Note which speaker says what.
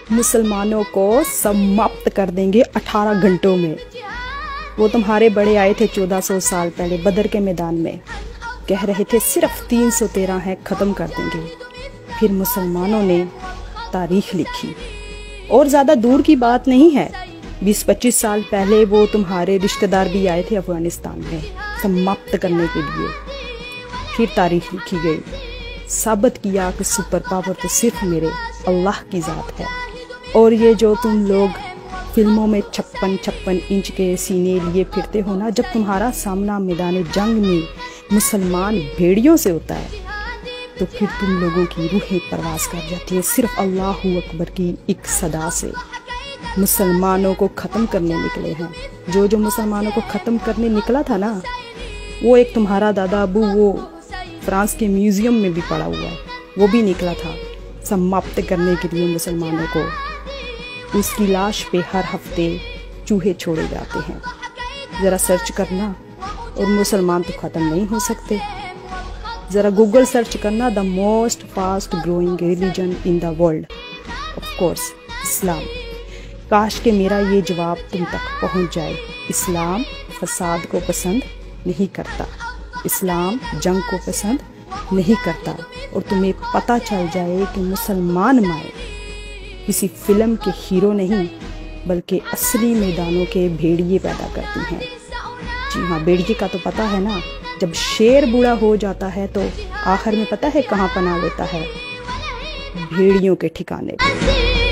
Speaker 1: मुसलमानों को समाप्त कर देंगे 18 घंटों में। वो तुम्हारे बड़े आए थे 1400 साल पहले बदर के मैदान में, कह रहे थे सिर्फ 313 है, ख़त्म कर देंगे। फिर मुसलमानों ने तारीख लिखी, और ज़्यादा दूर की बात नहीं है, 20-25 साल पहले वो तुम्हारे रिश्तेदार भी आए थे अफ़गानिस्तान में समाप्त करने के लिए। फिर तारीख लिखी गई, साबित किया कि सुपर पावर तो सिर्फ मेरे अल्लाह की ज़ात है। और ये जो तुम लोग फिल्मों में 56 इंच के सीने लिए फिरते हो ना, जब तुम्हारा सामना मैदान जंग में मुसलमान भेड़ियों से होता है तो फिर तुम लोगों की रूहें परवास कर जाती है सिर्फ अल्लाहू अकबर की एक सदा से। मुसलमानों को ख़त्म करने निकले हैं। जो मुसलमानों को ख़त्म करने निकला था ना, वो एक तुम्हारा दादा अबू वो फ्रांस के म्यूज़ियम में भी पड़ा हुआ है, वो भी निकला था समाप्त करने के लिए मुसलमानों को। उसकी लाश पे हर हफ्ते चूहे छोड़े जाते हैं। ज़रा सर्च करना, और मुसलमान तो ख़त्म नहीं हो सकते। ज़रा गूगल सर्च करना, the most fast growing religion in the world, of course Islam. काश के मेरा ये जवाब तुम तक पहुंच जाए। इस्लाम फसाद को पसंद नहीं करता, इस्लाम जंग को पसंद नहीं करता, और तुम्हें पता चल जाए कि मुसलमान माए किसी फिल्म के हीरो नहीं बल्कि असली मैदानों के भेड़िए पैदा करती हैं। जी हाँ, भेड़िए का तो पता है ना, जब शेर बूढ़ा हो जाता है तो आखिर में पता है कहाँ पनाह लेता है? भेड़ियों के ठिकाने पे।